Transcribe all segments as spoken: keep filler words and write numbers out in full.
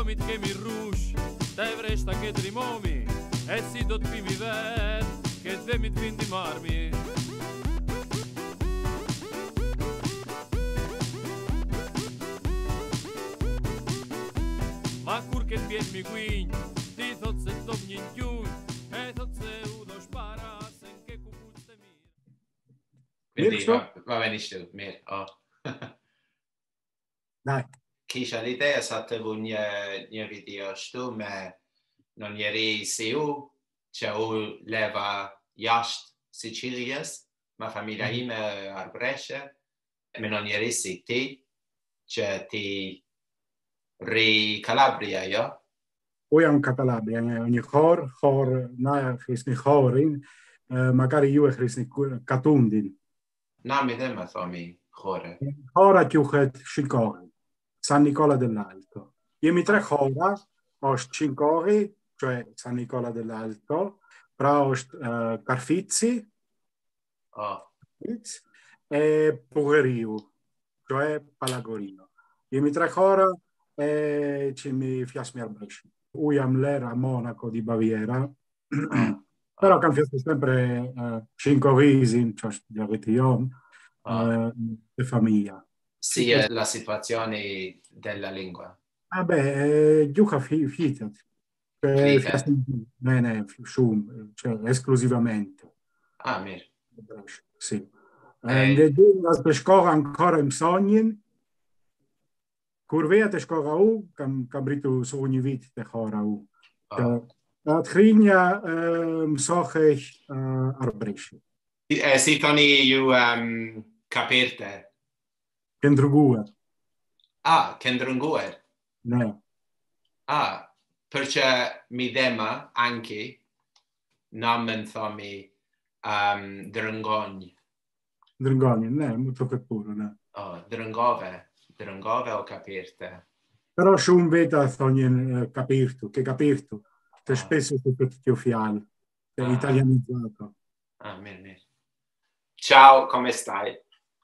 mit che mi rush, te vresta che trimomi, e si dot pimi ver, che te mit vindi marmi. Ma cur che piet mi quin, ti tot se top nintiun, e tot se udo spara, sen che cupuste mi. Quindi va, va benissimo, Mir. Oh. Dai. Kisha l'idea è stata un mio video stu, ma non ieri siu, c'è un leva yast Sicilias, ma famiglia Mm-hmm. ime a Brescia, ma non ieri si ti, c'è ti ri Calabria, ja? Poi un Calabria, ogni chor, chor, na, chrisni chorin, uh, magari io e chrisni catundin. Na, mi dema thomi chore. Chora chiuchet Chincori, San Nicola dell'Alto. Io mi tre chora, ho Chincori, cioè San Nicola dell'Alto, però ho uh, Carfizzi, Oh. e Pugeriu, cioè Palagorino. Io mi tre chora e ci mi fiasmi al Brescia. Uiam l'era a Monaco di Baviera, Oh. però che fiasmi sempre uh, cinque visi, cioè di avete io, Oh. di famiglia. Sì, è la situazione della lingua. Ah beh, Giuca Fitat, bene, Schum, cioè esclusivamente. Ah, Mir. Sì. Eh. Eh, la scuola ancora in sogni, curvete scuola u, cam cabrito su ogni vita te chora u. La trigna soche ich arbresci. Eh, si toni io um, capirte. Kendrugue. Ah, Kendrungue. No. Ah, perché mi dema anche namen thomi um, Drungogn. Drungogn, no, molto che pure, no. Oh, Drungove. Drungove o capirte. Però su un veta thognien capirtu, che capirtu. Che Ah. spesso su tutti fial, è Ah. italianizzato. Ah, mir, mir. Ciao, come stai?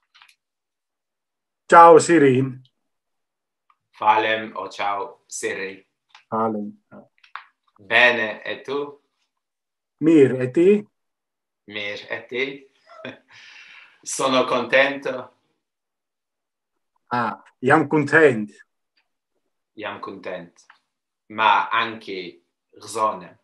Ciao Sirin. Falem o ciao Siri. Falem. Bene, e tu? Mir, e ti? Mir, e ti? Sono contento. Ah, jam content. Jam content. Ma anche zone.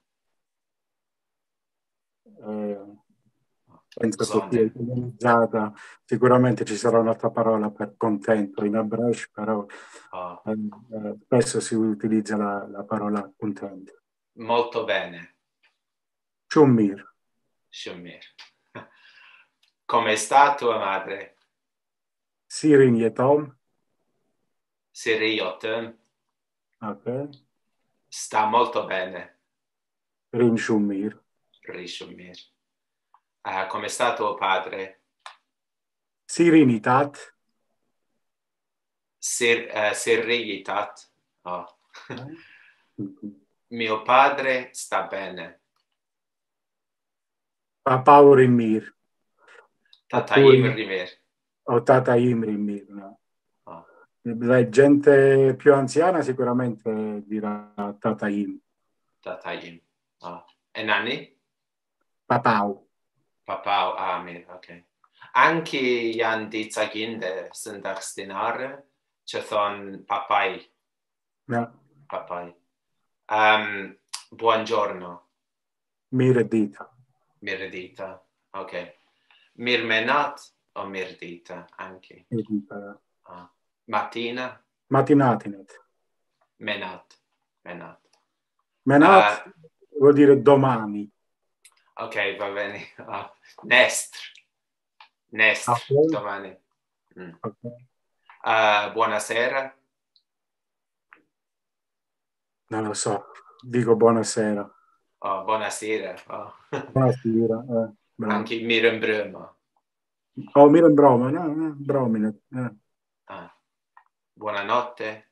Eh, penso che sia italianizzata. Sicuramente ci sarà un'altra parola per contento in Abresh, però oh. eh, eh, spesso si utilizza la, la parola contento. Molto bene. Shumir. Shumir. Come sta tua madre? Sirin e Tom. Siri e Tom. Ok. Sta molto bene. Rin Shumir. Rin Shumir. Uh, come sta tuo padre? Sirinitat. Sir, uh, Sirinitat. Oh. Mio padre sta bene. Papa Urimir. Tataim Rimir. O Tataim Rimir, no? Oh. La gente più anziana sicuramente dirà Tataim. Tataim. Oh. E Nani? Papau. Papau, ah, mir, ok. Anche Jan di Zaginde sunt axtinare, ce thon papai. No. Papai. Um, buongiorno. Miredita. Miredita, ok. Mirmenat o mirdita anche? Miredita. Ah. Mattina? Matinatinet. Menat. Menat. Menat uh, vuol dire domani. Ok, va bene. Uh, nestr. Nestr, okay. Domani. Mm. Okay. Uh, buonasera. Non lo so, dico buonasera. Oh, buonasera. Oh. Buonasera. Eh, anche Mirenbröma. Oh, Mirenbröma, no, no, Bromine. Eh. Ah. Buonanotte.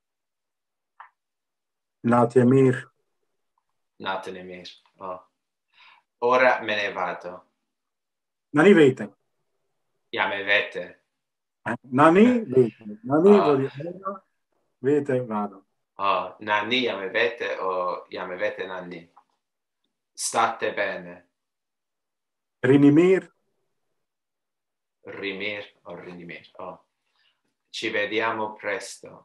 Natemir. Natemir. Oh. Ora me ne vado. Nani vete? Ja, me vete. Eh? Nani vete. Nani oh. vuol dire vete, vado. Oh, Nanni, jam avete o jam avete Nanni? State bene. Rinimir, Rimir o Rinimir. Oh. Ci vediamo presto.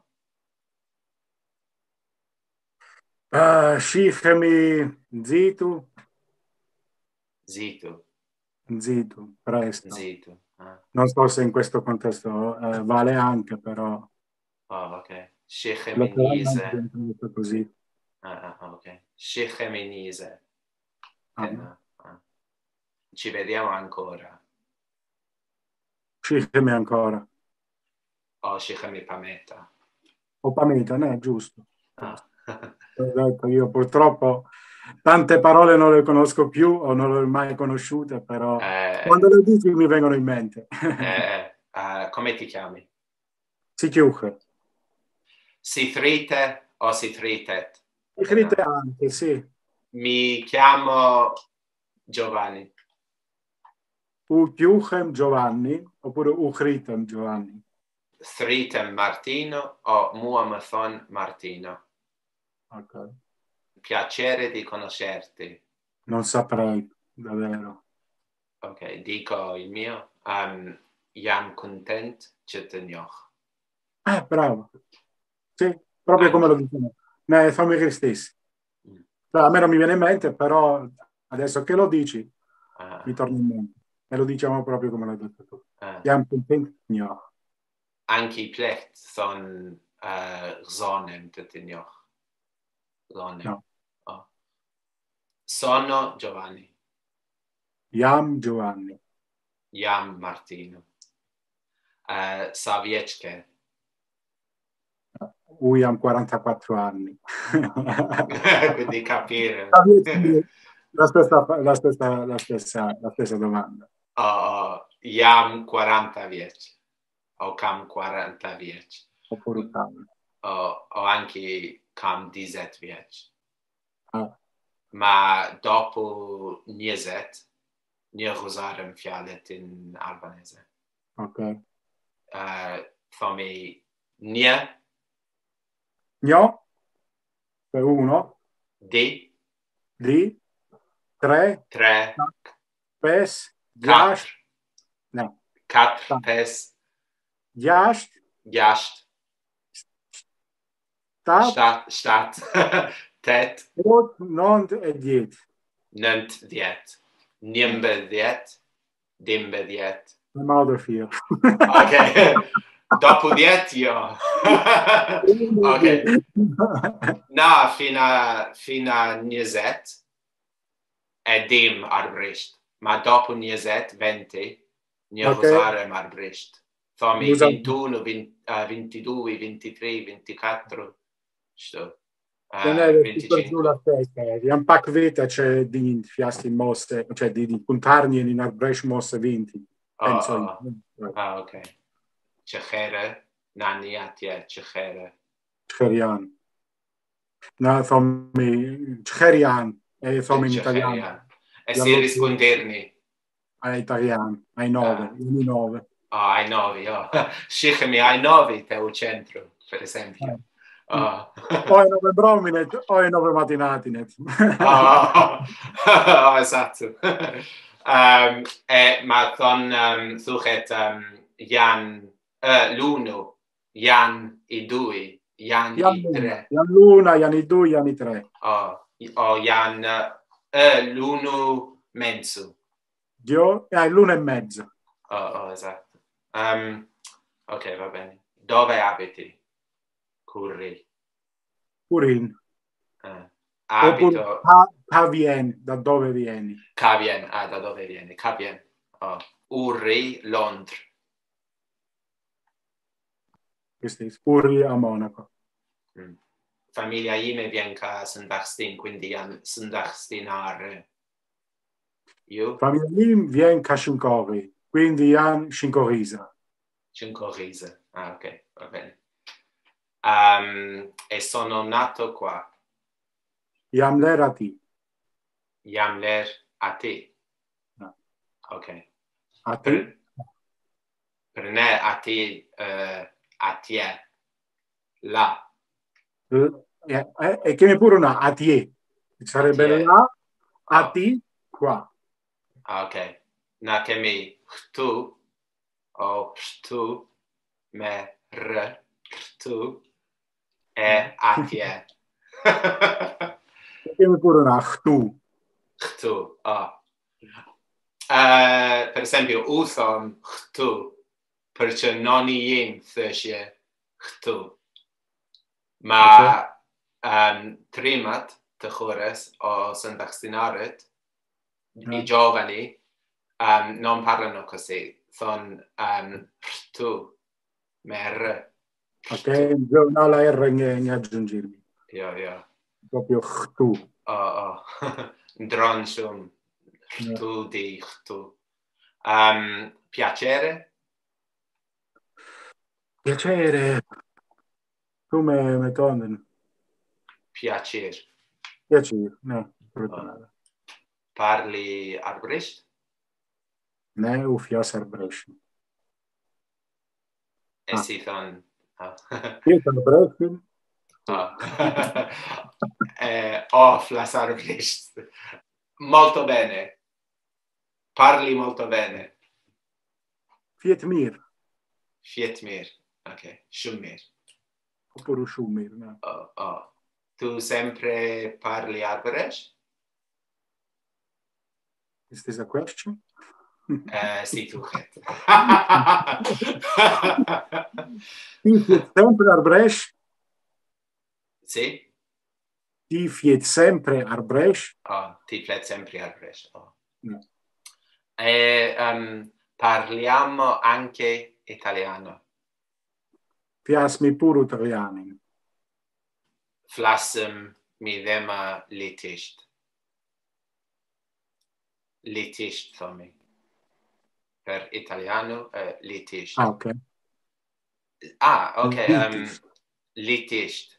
uh, Shihemi, Zitu, Zito. Zitu, presto. Zito. Ah. Non so se in questo contesto eh, vale anche, però Oh, ok. Sheikh letteralmente Menise. viene tradotto così. Ah, ah, ok. Sheikh Menise. Ah. Eh, no. Ah. Ci vediamo ancora. Shihemi ancora. Oh, Sheikh mi pameta. O Pameta, no? Giusto. Ah. Ho detto, io purtroppo tante parole non le conosco più o non le ho mai conosciute, però Eh, quando le dici mi vengono in mente. eh, eh, come ti chiami? Si chiude. Si trite o si tritet? Si scrive anche, sì. Mi chiamo Giovanni. U Chiuchem Giovanni oppure U Critem Giovanni. Thritem Martino o Muamathon Martino. Ok. Piacere di conoscerti. Non saprei, davvero. Ok, dico il mio. Um, Jam content Chetagnoch. Eh, bravo. Sì, proprio come lo dicono. Ne famiglie stessi. Mm. A me non mi viene in mente, però adesso che lo dici, Uh, mi torna in mente. E lo diciamo proprio come l'hai detto tu. uh. Jam content Gnoch. Anche i plecht son uh, Zonem Chetagnoch. Zonem. No. Oh. Sono Giovanni. Jam Giovanni. Jam Martino. Uh, Saviecke. Lui ha quarantaquattro anni. Quindi capire. La stessa, la, stessa, la, stessa, la stessa domanda. Oh, Jam quaranta vieci. O Cam quaranta vieci. Oppure Cam. O, o anche Cam diciassette vieci. Ah. Ma dopo Nieset, Nia Rosarem Fialet in albanese. Ok. Uh, fammi Nia. Gno. Per uno. Di. Di. Tre. Tre. Pes. Quattro. Giast. No. Quattro. Pes. Giast. Giast. Stat. Stat. Stat. Tet. Ot. Nont e diet. Nunt diet. Nimbe diet. Dimbe diet. Modo vier. Ok. Dopo diet io. Ok. No, fino a, fino a Nieset è dim arbrecht. Ma dopo Nieset, venti, Nia Ok. Rosarem arbrecht. Fammi Usa- ventuno, venti, uh, ventidue, ventitré, ventiquattro. Sto. Uh, Tenere super giù venticinque. la testa. Di un pack vita c'è di fiasti mosse, cioè di, di puntarni in arbrecht mosse vinti. Penso Oh, io. oh. Ah, ok. Cechere, Nani atie, Cechere. Cerian. No, fammi Cerian. E fammi in italiano. Cecherian. E Io si lo- risponderni. Ai italiano, ai nove, Ah. ai nove. Oh, ai novi, oh. Scicami ai novi, Teo Centro, per esempio. Oh. O ai nove brominet o ai nove matinatinet. Oh, oh, esatto. Um, e, ma con um, suchet um, Jan, uh, l'uno, Jan i due, Jan Jan i Luna, tre. Jan Luna, Jan i due, Jan i tre. Oh, oh Jan, uh, l'uno mezzo. Dio, eh, l'una e mezzo. Oh, oh, esatto. Um, ok, va bene. Dove abiti? Curri. Purin. Uh, Oppure abito... Ca- Cavien, da dove vieni? Cavien, ah, da dove vieni? Cavien. Oh. Urri, Londra. Questo è Urri a Monaco. Mm. Famiglia Ime viene ca Sandachstin, quindi an Sandachstinare. Io? Famiglia Lim viene a Scincori, quindi Jan Scincorisa. Cincorise. Ah, ok, va bene. Um, e sono nato qua. Jan Lerati. Jamler a te. No. Ok. A te? Per, per ne a te, uh, a te. Là. L- E, e, e chiami pure una atie. Sarebbe Atie. là, a Oh. ti, qua. Ah, ok. Na chiami tu o tu me r tu e atie. Chiami pure una tu. Tu. Ah. Uh, per esempio, uthon tu, perché non yin thyshe tu. Ma um, trimat, te chores, o sandacstinaret, i giovani, um, non parlano così. Sono um, tu, mer. Ok, no, la R ne aggiungimi. Io, io. Proprio tu. Oh, oh. Dronshum. Yeah. Tu di tu. Um, piacere? Piacere. Tu me, me tonden. Piacere. Piacere. No, Oh. Parli arbrisht? Ne, u fios arbresh. E Ah. si thon... Oh. Io arbresh. Oh. eh, off la arbrisht. Molto bene. Parli molto bene. Fietmir. Fietmir. Ok. Shumir. Oppure shumir, no. Oh, oh. Tu sempre parli arbrisht? Is this a question? Eh, sì, tu. Ti fiet sempre arbresh? Sì? Ti fiet sempre arbresh? Oh, ti flet sempre arbrisht. Oh. No. E um, parliamo anche italiano. Fiasmi pure italiani. Flassem mi dema litisht. Litisht for me. Per italiano, uh, litisht. Ah, ok. Ah, ok. Um, Litisht. litisht.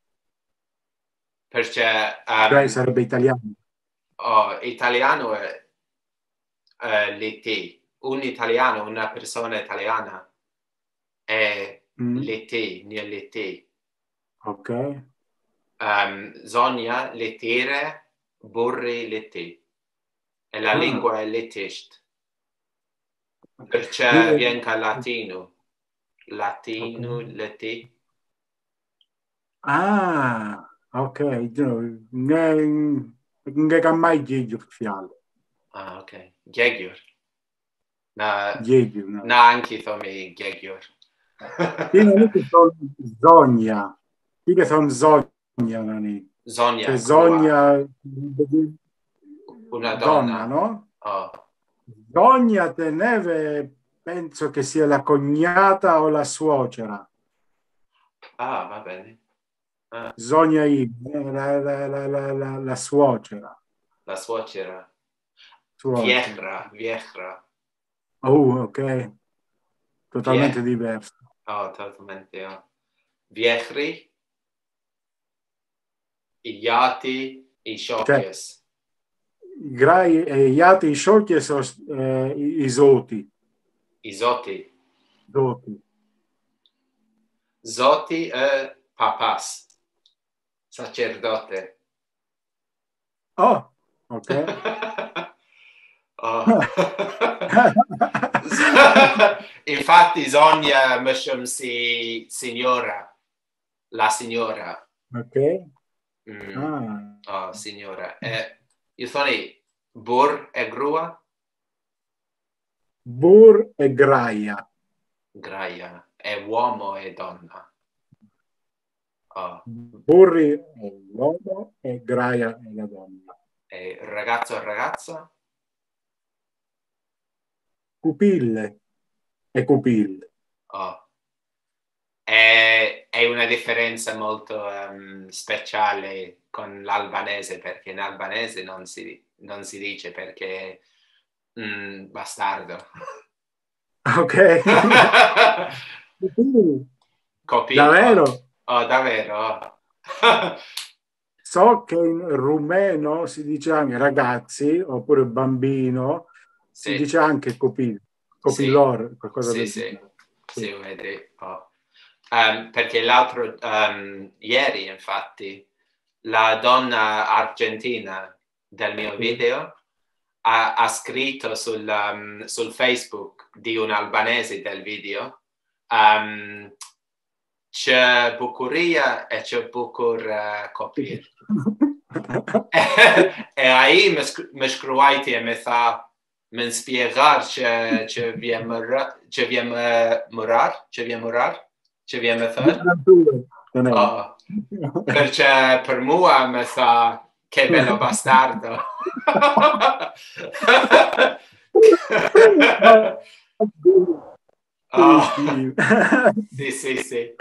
Perché... Um, Cioè sarebbe italiano. Oh, italiano è uh, liti. Un italiano, una persona italiana è Mm. liti, ne liti. Ok. Um, Zonia lettere, burri liti. E la Ah. lingua è litisht. Perché Io- viene da latino. Latino, Ok. liti. Ah, ok. Ne, ne ga mai gjegjur fjallë. Ah, ok. Gjegjur. Na, Gjegjur, no. na anche thomi gjegjur. Ti non è che sono Zogna. Ti che sono Zogna, non è. Zonia, Cioè, crua. Zogna... Una donna, donna. no? Oh. Zogna Teneve penso che sia la cognata o la suocera. Ah, va bene. Ah, Zogna I, la, la, la, la, la, la suocera. la suocera. Suocera. Viechra, viechra. Oh, ok. Totalmente Vie- diverso. Oh, totalmente, oh. Viechri. I iati, i sciocchies. I grai e gli altri sciocchi sono eh, i, i zoti. I zoti. Zoti. Zoti e papas. Sacerdote. Oh, ok. Oh. Infatti Sonia Misham si signora. La signora. Ok. Mm. Ah. Oh, signora. E io sono bur e grua? Bur e graia. Graia. E uomo e donna. Oh. Burri è l'uomo e graia è la donna. E ragazzo e ragazza? Pupille e pupille. Oh. È, è una differenza molto um, speciale con l'albanese, perché in albanese non si, non si dice perché mm, bastardo. Ok. Copino. Davvero? Oh, davvero? So che in rumeno si dice anche ragazzi oppure bambino, Sì. si dice anche copil, copilor, qualcosa sì, del sì, genere. sì, vedi. Oh. Um, perché l'altro, um, ieri infatti, la donna argentina del mio video ha, ha scritto sul, um, sul Facebook di un albanese del video um, c'è bucuria e c'è bucur uh, copir. E aí me, me scrivete e mi fa me spiegar c'è c'è via morar c'è via morar c'è via morar c'è via me fa oh, perché per mua mi fa che bello bastardo. Oh, sì, sì, sì.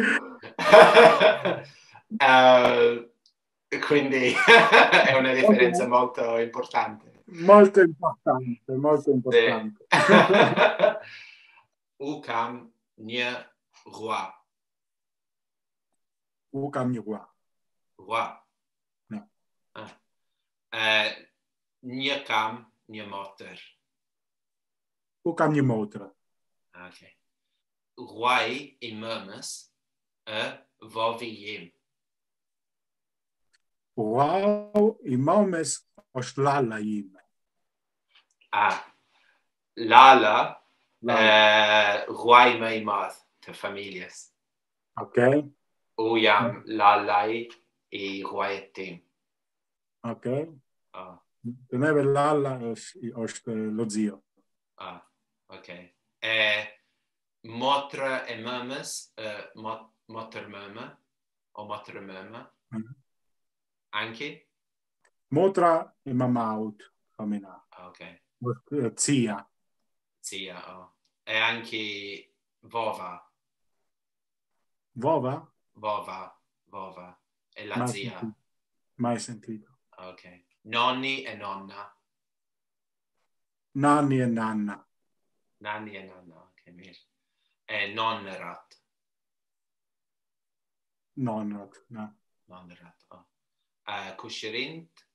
Uh, quindi è una differenza molto importante. Molto importante, molto importante. Sì. Ukam nie roi. Ukam nie roi. Roi. No. Ah. Uh, nie kam nie motor. Ukam nie motor. Ok. Roi i murmus e voviem. Wow, i momes është lalla ime. Ah, lala, uh, ruai me i madh të familjes. Ok. U jam lalai i ruajt tim. Ok. Ah. Të neve lalla është, është lo zio. Ah, ok. E motra e mëmës, uh, mot, motër mëmë, o motër mëmë, Mm. anche? Motra e mamaut, famina. Ok. Zia. Zia, oh. E anche vova. Vova? Vova, vova. E la Mai zia. sentito. Mai sentito. Ok. Nonni e nonna. Nanni e nanna. Nanni e nonna, ok, mir. E nonnerat. Nonrat, no. Nonnerat, oh. Uh, kusherint.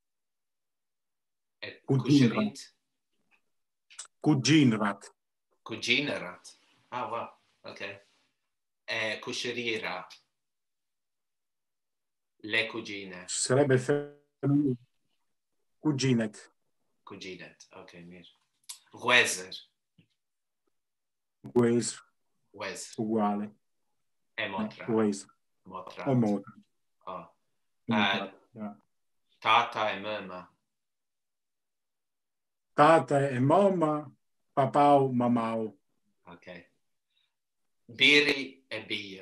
E Kuginrat. kusherint. Kuginrat. Kuginerat. Ah, wow, ok. E kusherira. Le cugine. Sarebbe femminile. Kuginet. Kuginet, ok, mir. Wezer. Wes. Wez. Uguale. E motra. No, Wes. Motrat. O motra. Oh. Uh, Uh, tata e mama. Tata e mamma. Papau, mamau. Ok. Biri e bia.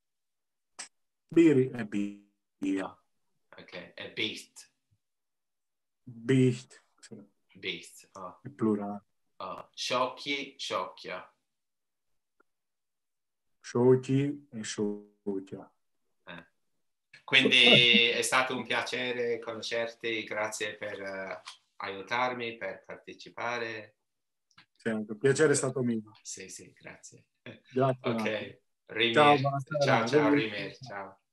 Biri e bia. Oh. Ok. E beast. Bicht. Beast. Oh. È plurale. Oh. Sciocchi, sciocchia. Sciocchi e sciocchia. Eh. Quindi è stato un piacere conoscerti, grazie per uh, aiutarmi, per partecipare. Certo, piacere è stato mio. Sì, sì, grazie. Grazie. Ok, Rimir. Ciao, buonasera. Ciao, ciao, Rimir. Ciao.